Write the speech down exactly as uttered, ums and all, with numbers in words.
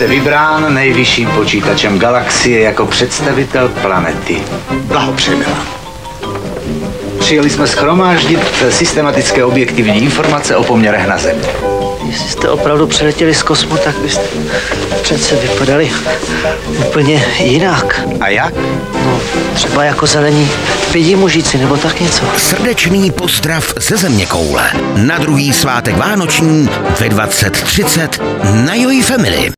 jste vybrán nejvyšším počítačem galaxie jako představitel planety. Blahopřejeme vám. Přijeli jsme shromáždit systematické objektivní informace o poměrech na Zemi. Jestli jste opravdu přiletěli z kosmu, tak byste přece vypadali úplně jinak. A jak? No, třeba jako zelení pidimužíci nebo tak něco. Srdečný pozdrav ze zeměkoule. Na druhý svátek vánoční ve dvacet třicet na Joy Family.